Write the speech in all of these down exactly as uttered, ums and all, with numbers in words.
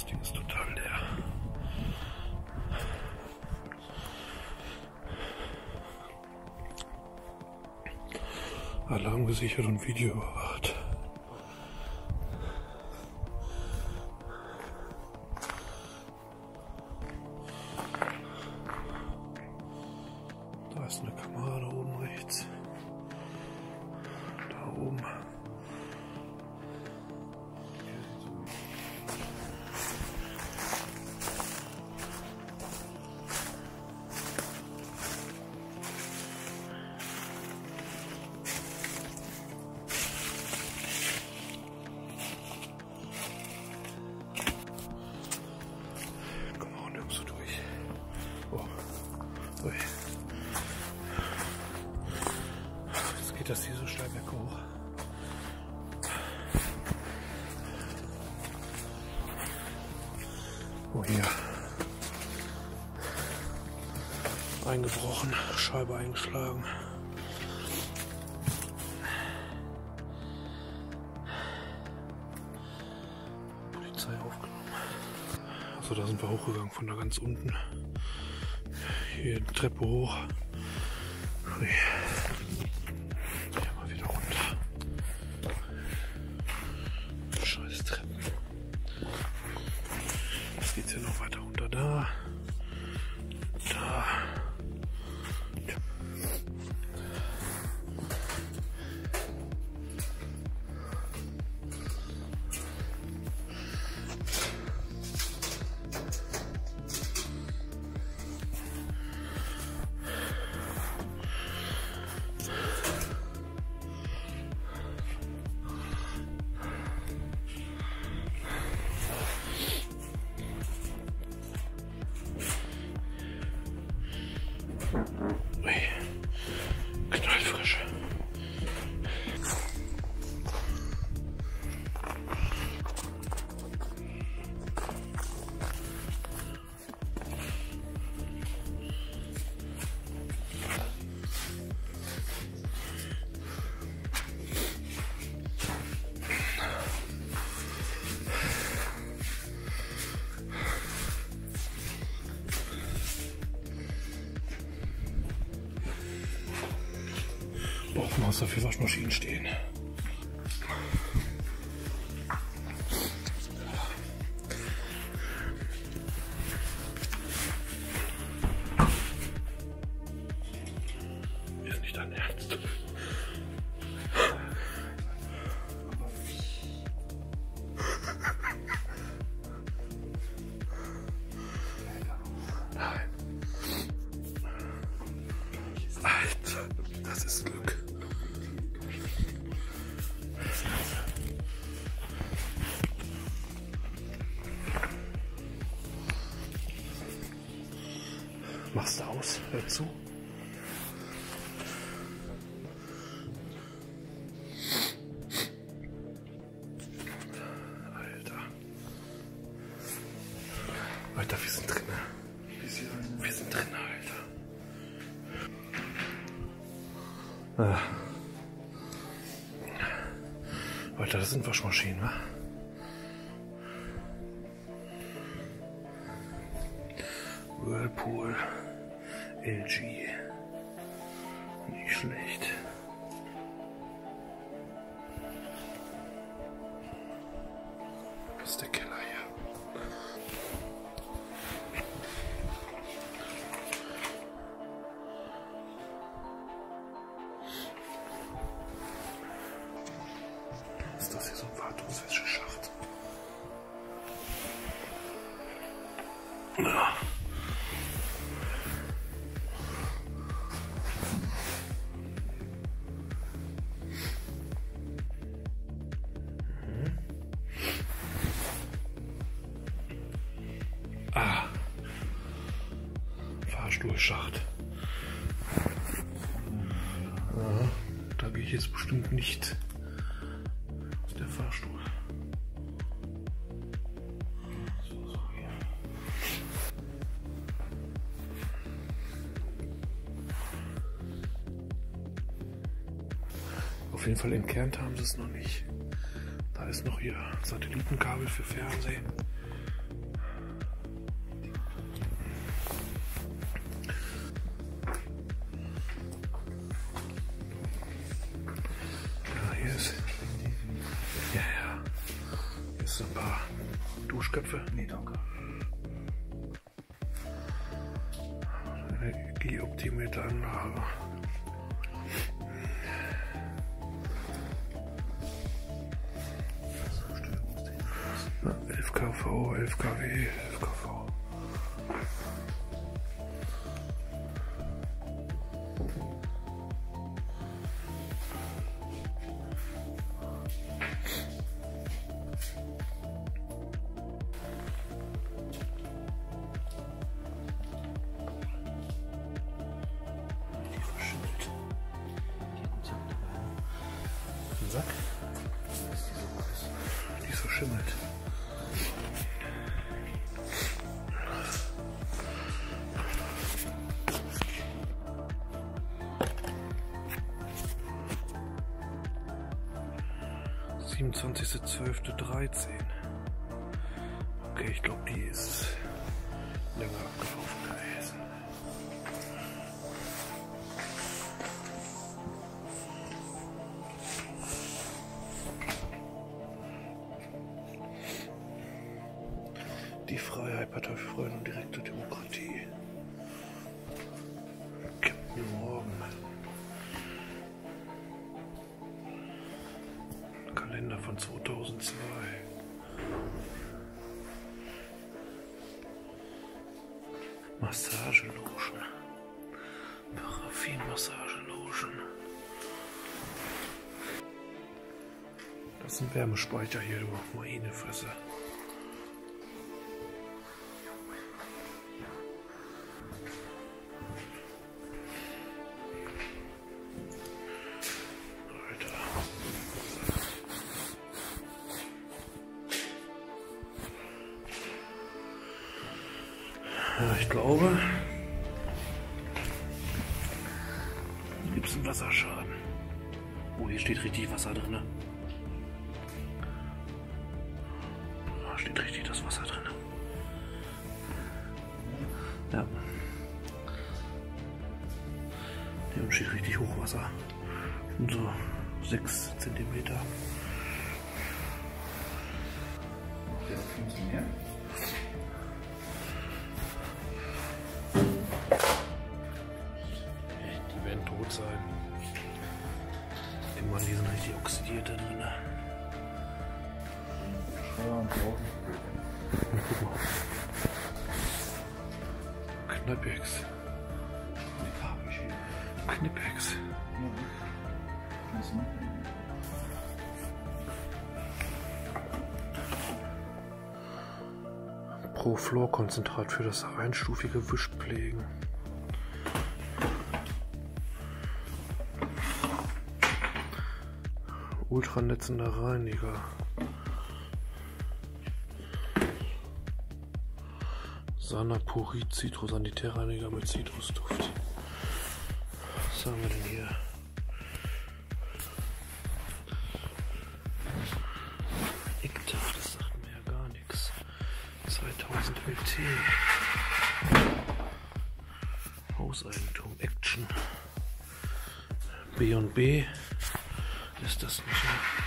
Das Ding ist total leer. Alarm gesichert und Video überwacht. Da ist eine Kamera da oben rechts. Da oben. Jetzt geht das hier so steil berghoch. Oh, hier. Eingebrochen, Scheibe eingeschlagen. Polizei aufgenommen. Also da sind wir hochgegangen von da ganz unten. Hier die Treppe hoch. Ui. Hier mal wieder runter. Scheiß Treppen. Jetzt geht's hier noch weiter runter. Da. Da. Knallfrisch. Braucht man so viele Waschmaschinen stehen. Ist nicht dein Ernst. Nein. Alter, das ist Glück. Machst du aus? Hör zu. Alter. Alter, wir sind drin. Wir sind drin, Alter. Ah. Alter, das sind Waschmaschinen, wa? Whirlpool, L G, nicht schlecht. Das ist der Keller hier. Ist das hier so ein Wartungswäscheschacht? Ja. Ah, Fahrstuhlschacht. Ja, da gehe ich jetzt bestimmt nicht aus der Fahrstuhl. So, so hier. Auf jeden Fall entkernt haben sie es noch nicht. Da ist noch hier Satellitenkabel für Fernsehen. Köpfe? Nee, danke. Energieoptimeteranlage. elf K V, elf K W, elf K V. Sack. Die verschimmelt. siebenundzwanzigster zwölfter dreizehn. Okay, ich glaube, die ist länger abgelaufen gewesen. Die Freiheit, Partei für Freiheit und direkte Demokratie. Captain Morgan. Kalender von zweitausendzwei. Massagelotion. Paraffin-Massagelotion. Das ist ein Wärmespeicher hier, du Marinefresse. Ja, ich glaube, hier gibt es einen Wasserschaden. Oh, hier steht richtig Wasser drin. Da steht richtig das Wasser drin. Ja. Hier unten steht richtig Hochwasser. Und so sechs Zentimeter. Der funktioniert. Die werden tot sein. Die Mann, die sind richtig oxidiert da drin. Ja, und so. Guck mal. Knipex. Knipex. Pro-Fluor-Konzentrat für das einstufige Wischpflegen. Ultranetzender Reiniger. Sanaporid Citro-Sanitärreiniger mit Zitrusduft. Was haben wir denn hier? Ikta, das sagt mir ja gar nichts. zweitausend L T. Hauseigentum Action. B und B ist das nicht.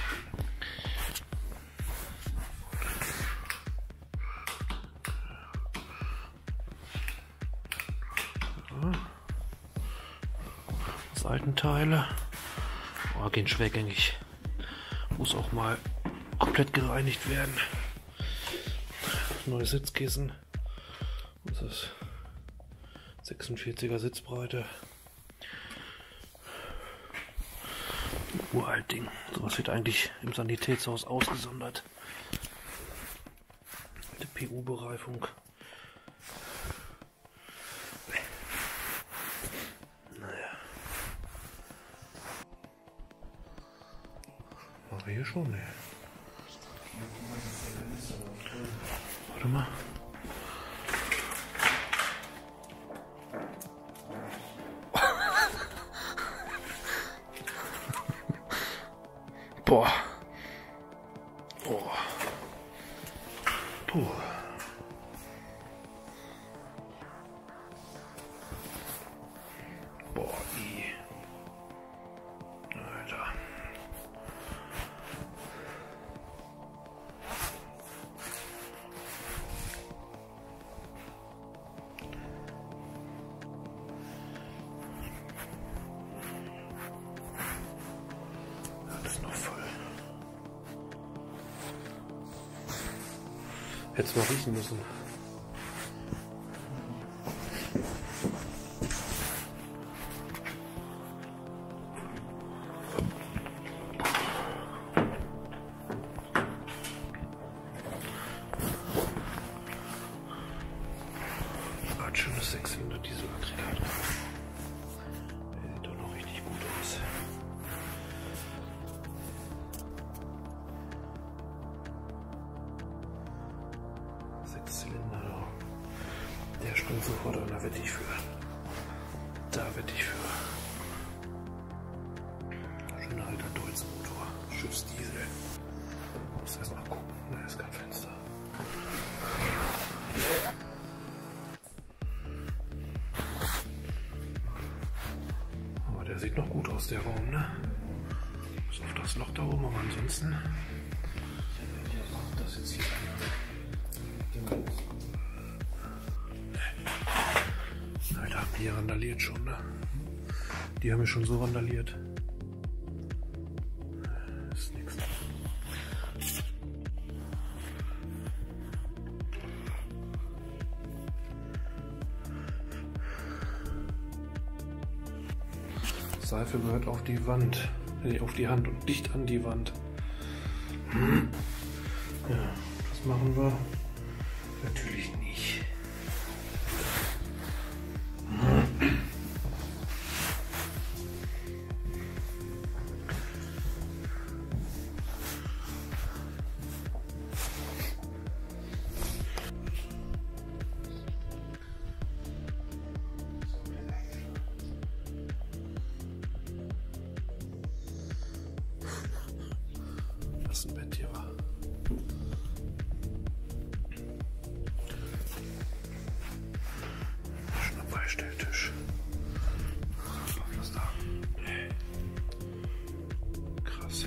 Seitenteile. Oh, gehen schwergängig. Muss auch mal komplett gereinigt werden. Neues Sitzkissen. Das ist sechsundvierziger Sitzbreite. Uralt Ding. Sowas wird eigentlich im Sanitätshaus ausgesondert. Die P U-Bereifung. Machen wir hier schon, ne? Warte mal. Boah. Boah. Puh. Boah, i. Alter. voll. Hätt's mal riechen müssen. Hat schönes Sechszylinder Dieselaggregat. Der sieht doch noch richtig gut aus. Sechszylinder. Der springt sofort an, da wette ich für. Da wette ich für. Schöner alter Deutz-Motor. Schiffsdiesel. Muss erst mal gucken. Da ist kein Fenster. Aber der sieht noch gut aus, der Raum, ne? Bis auf das Loch da oben, aber ansonsten. Das jetzt hier. Alter, haben die hier randaliert schon, ne? Die haben mich schon so randaliert. Ist nix. Seife gehört auf die Wand, nee, auf die Hand und dicht an die Wand. Ja, das machen wir natürlich nicht. Was ein Bett hier war. Schöner Beistelltisch. Was ist da? Krass.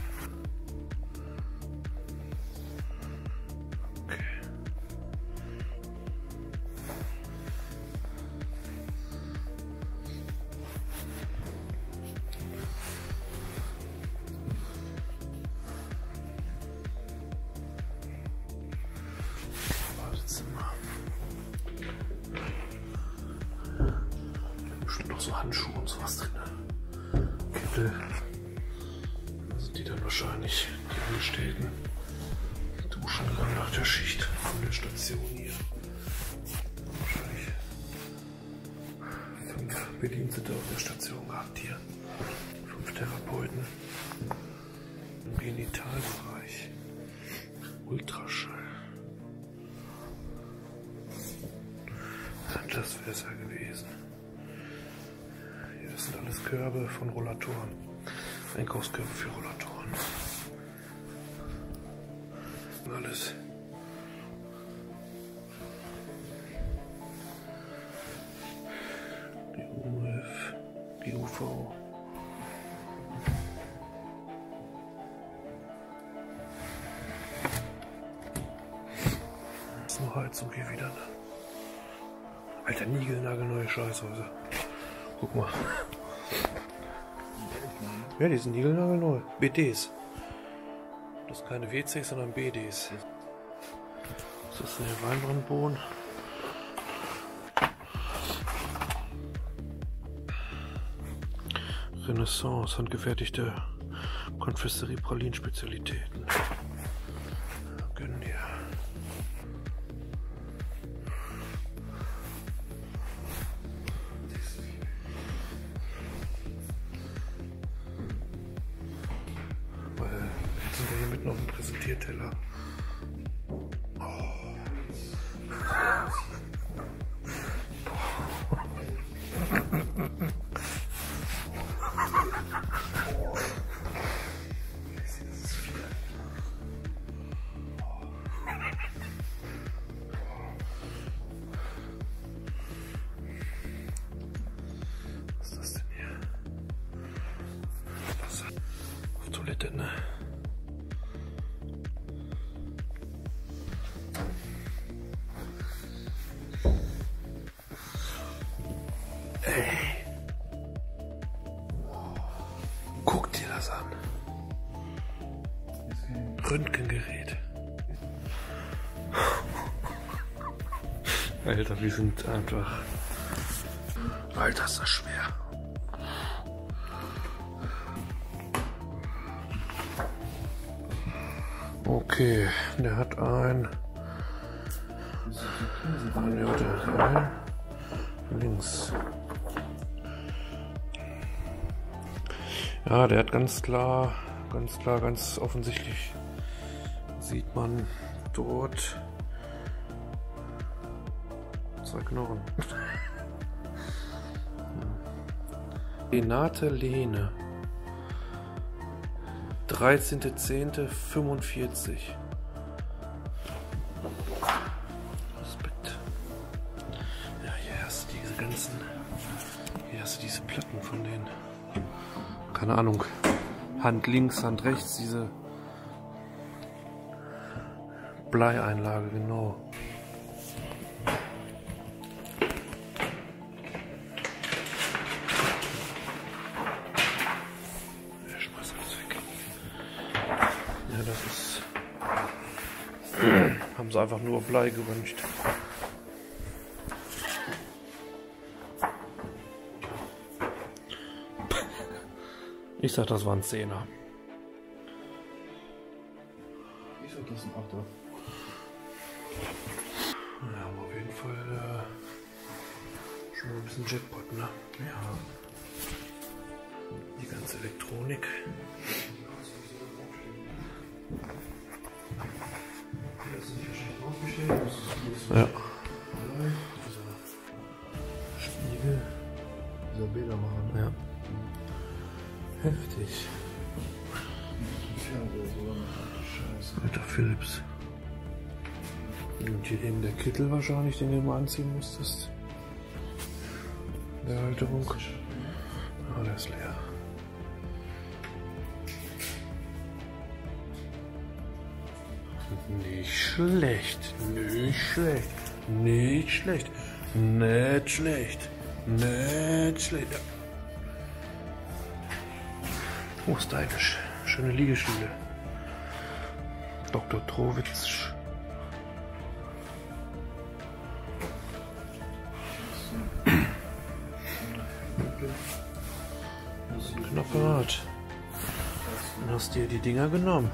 Okay. Bestimmt noch so Handschuhe und sowas drin. Kittel. Da sind die dann wahrscheinlich die Angestellten. Duschen gegangen nach der Schicht von der Station hier. Wahrscheinlich fünf Bedienstete auf der Station gehabt hier. Fünf Therapeuten. Im Genitalbereich. Ultraschall. Das wäre es ja gewesen. Hier sind alles Körbe von Rollatoren. Einkaufskörbe für Rollatoren. Alles. Die U F, die U V. Das ist noch Heizung hier wieder, ne? Alter, niegelnagelneue Scheißhäuser. Guck mal. Ja, die sind niegelnagelneu. B Ds. Das sind keine W Cs, sondern B Ds. Das ist der Weinbrandboden. Renaissance, handgefertigte Konfiserie-Pralinen-Spezialitäten. Gönnen dir. Noch ein Präsentierteller. Oh. Was ist das denn hier? Wasser. Auf Toilette, ne? Ey. Guck dir das an. Röntgengerät. Alter, wir sind einfach... Alter, ist das schwer. Okay, der hat ein... Ne, der hat ein... Links. Ja, der hat ganz klar, ganz klar, ganz offensichtlich sieht man dort zwei Knochen. Renate Lehne. dreizehnter zehnter fünfundvierzig. Respekt. Ja, hier hast du diese ganzen... Hier hast du diese Platten von denen. Keine Ahnung. Hand links, Hand rechts, diese Bleieinlage, genau. Ich schmeiß alles weg. Ja, das ist... Haben sie einfach nur Blei gewünscht. Ich sag, das war ein Zehner. Ich sag, das ist ein Achter. Ja, aber auf jeden Fall äh, schon mal ein bisschen Jackpot, ne? Ja. Die ganze Elektronik. Ja. Spiegel. Dieser Bildermacher. Ja. Heftig. Alter Philips. Und hier eben der Kittel wahrscheinlich, den du mal anziehen musstest. Der Halterung. Ah, der ist leer. Nicht schlecht, nicht schlecht, nicht schlecht, nicht schlecht, nicht schlecht. Ja. Oh, stylisch. Schöne Liegestühle. Doktor Trowitz. Knopperat. Dann hast du dir die Dinger genommen.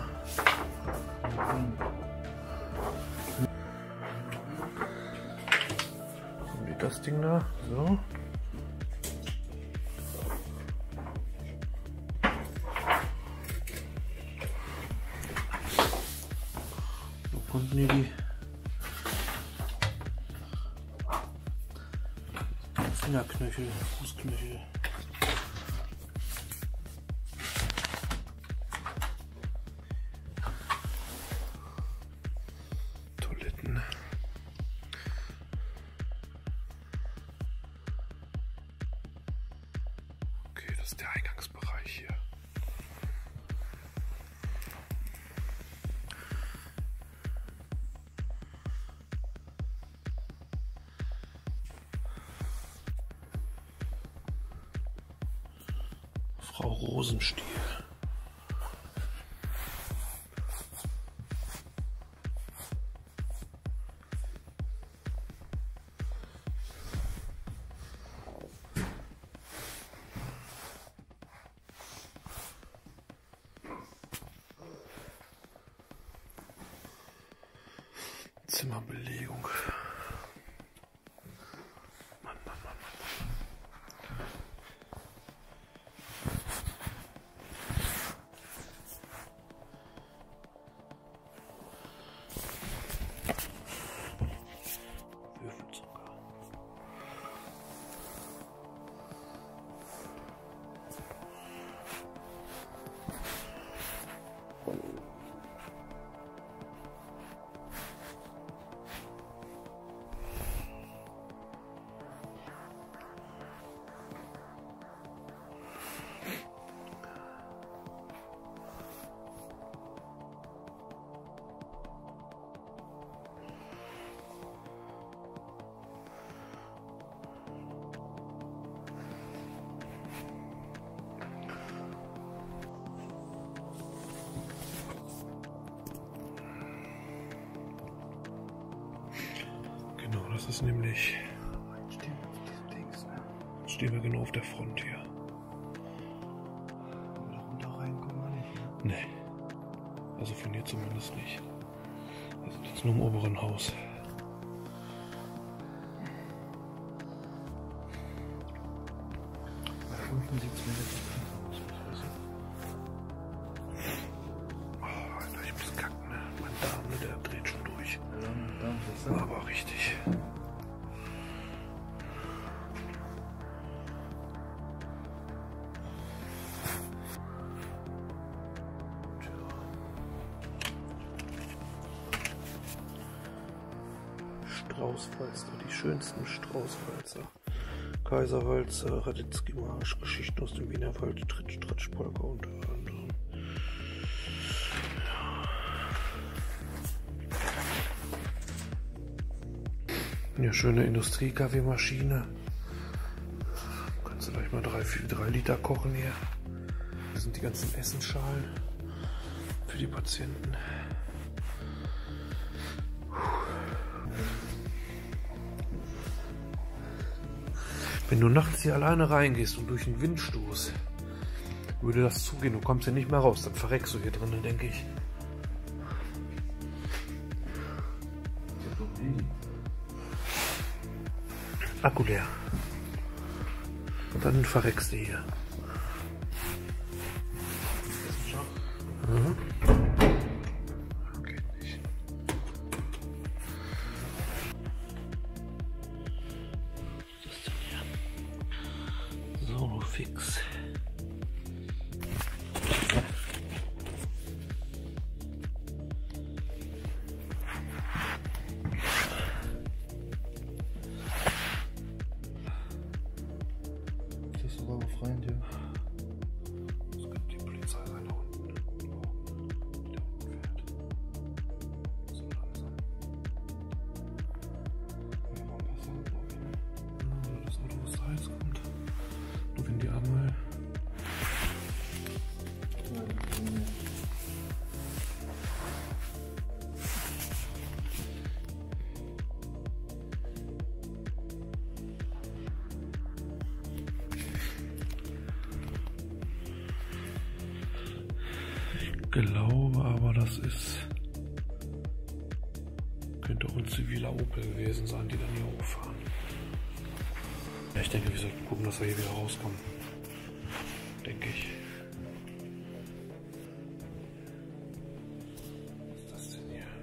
Wie das Ding da? So. Konnten hier die Fingerknöchel, Fußknöchel. Toiletten. Okay, das ist der Eingangsbereich hier. Frau Rosenstiel. Zimmerbelegung. Mann, Mann, Mann, Mann. Würfelzucker. Das ist nämlich, Stehen wir auf diesem Dings, ne? stehen wir genau auf der Front hier. Aber da runter rein kommen wir nicht, ne? Nee. Also von hier zumindest nicht. Wir sind jetzt nur im oberen Haus. Da unten sieht es mir jetzt nicht aus. Weißt du? Oh, Alter, ich muss kacken, ne? Mein Darm, ne, der dreht schon durch. Ja, dann, dann ist das Aber richtig. Straußwalzer, die schönsten Straußwalzer. Kaiserwalzer, Radetzky Marsch, Geschichten aus dem Wienerwald, Tritt, Stratschpolka unter anderem. Ja, schöne Industrie-Kaffeemaschine. Kannst du gleich mal drei, vier, drei Liter kochen hier. Das sind die ganzen Essensschalen für die Patienten. Wenn du nachts hier alleine reingehst und durch den Windstoß, würde das zugehen. Du kommst hier nicht mehr raus, dann verreckst du hier drinnen, denke ich. Akku leer. Und dann verreckst du hier. Mhm. Geht nicht. Was ist denn hier? So, fix. Das ist aber befreiend hier. Es gibt die Polizei da unten. Die da unten fährt. So langsam. Ja, war ein Passant, glaube ich, ne? Ja, oder das Auto, was da jetzt kommt. Nur wenn die Ampel. Ja, das ist nicht. Ich glaube aber, das ist. Könnte auch ein ziviler Opel gewesen sein, die dann hier hochfahren. Ja, ich denke, wir sollten gucken, dass wir hier wieder rauskommen. Denke ich. Was ist das denn hier?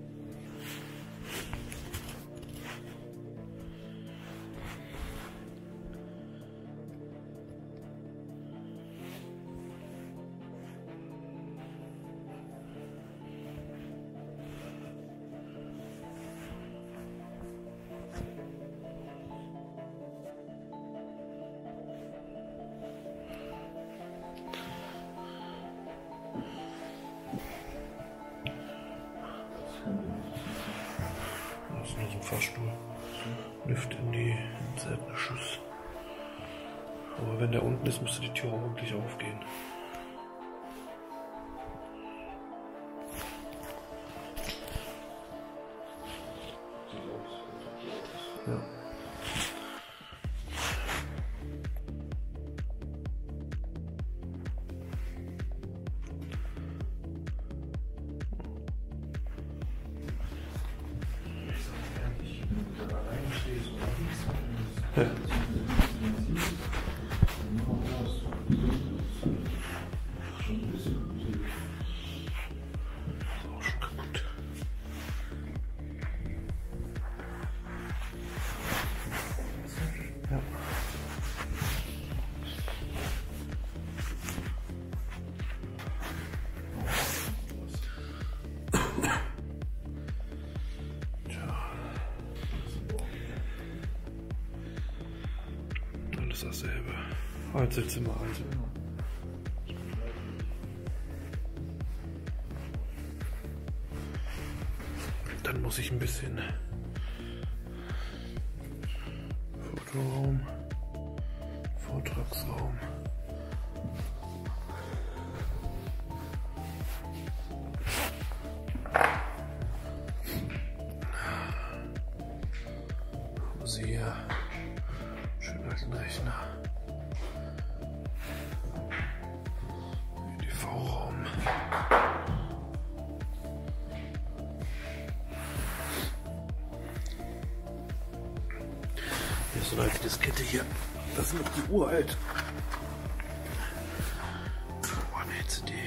Das ist nur so ein Fahrstuhl. Lift in die ins Erdgeschoss. Aber wenn der unten ist, müsste die Tür auch wirklich aufgehen. Ja. Ja. Ist auch schon kaputt. Ja. Alles dasselbe. Einzelzimmer, also. Dann muss ich ein bisschen Fotoraum, Vortragsraum. Schön alten Rechner. E D V-Raum. Hier ist so eine alte Diskette hier. Das ist noch die uralt. Oh, eine C D.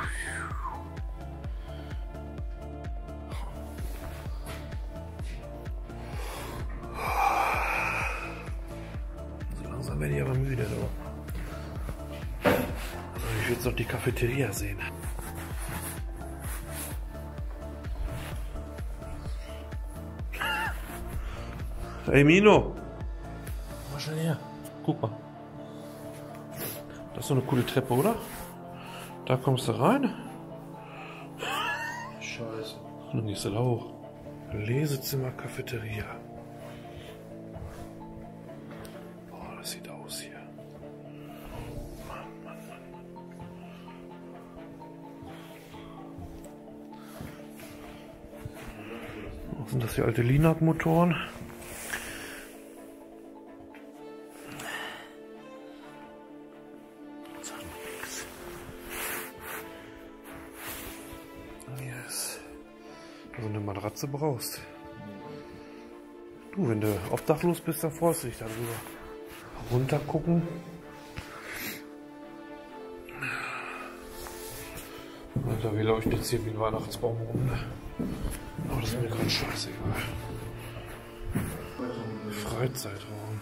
So langsam werde ich aber müde. So. Also ich will jetzt noch die Cafeteria sehen. Hey Mino! Mal schnell her. Guck mal. Das ist so eine coole Treppe, oder? Da kommst du rein. Scheiße. Und dann gehst du da hoch. Lesezimmer, Cafeteria. Boah, das sieht aus hier. Mann, Mann, Mann, Mann. Was sind das hier, alte Linat-Motoren? Yes. Also eine Matratze brauchst. Du, wenn du obdachlos bist, dann freust du dich darüber. Runter gucken. Alter, wie leuchtet jetzt hier wie ein Weihnachtsbaum rum, ne? Aber das ist mir gerade scheißegal. Freizeitraum.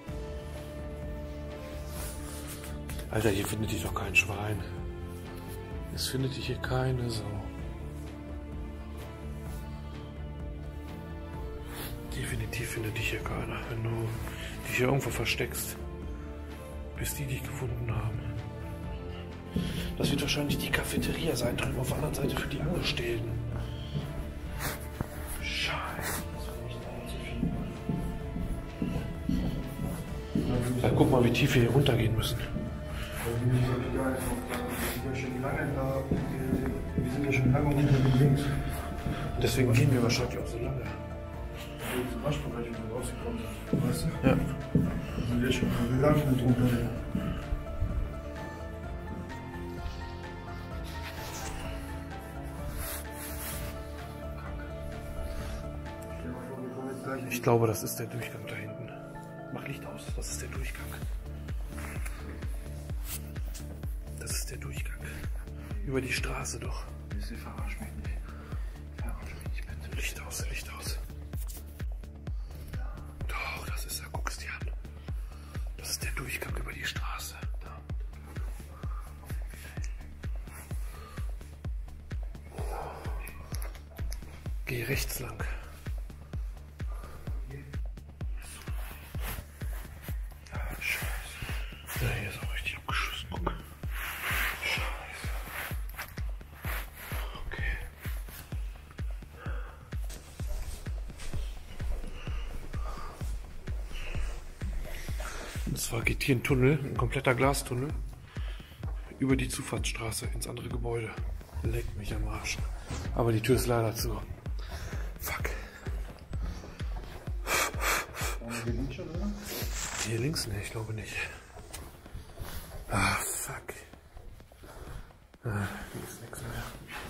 Alter, hier findet dich doch kein Schwein. Es findet dich hier keine Sau. Definitiv findet dich hier keiner, wenn du dich hier irgendwo versteckst, bis die dich gefunden haben. Das wird wahrscheinlich die Cafeteria sein, drüben auf der anderen Seite für die Angestellten. Scheiße. Ja, guck mal, wie tief wir hier runtergehen müssen. Wir sind ja schon lange unter links. Deswegen gehen wir wahrscheinlich auch so lange. Zum Beispiel, weil wir rausgekommen sind. Weißt du? Ja. Wir sind jetzt schon lange drunter. Ich glaube, das ist der Durchgang da hinten. Mach Licht aus, das ist der Durchgang. Das ist der Durchgang. Über die Straße doch. Verarsch mich nicht. Verarsch mich nicht, bitte. Licht aus, Licht aus. Doch, das ist er. Guck es dir an. Das ist der Durchgang über die Straße. Da. Geh rechts lang. Ja, hier ist auch richtig abgeschossen. Guck. Scheiße. Okay. Und zwar geht hier ein Tunnel, ein kompletter Glastunnel, über die Zufahrtsstraße ins andere Gebäude. Leckt mich am Arsch. Aber die Tür ist leider zu. Fuck. Hier links schon, oder? Hier links? Ne, ich glaube nicht. Ah, fuck. Ah, hier ist nichts mehr.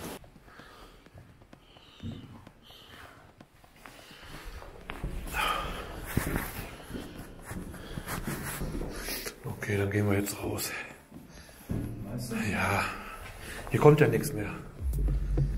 Okay, dann gehen wir jetzt raus. Weißt du? Ja, hier kommt ja nichts mehr.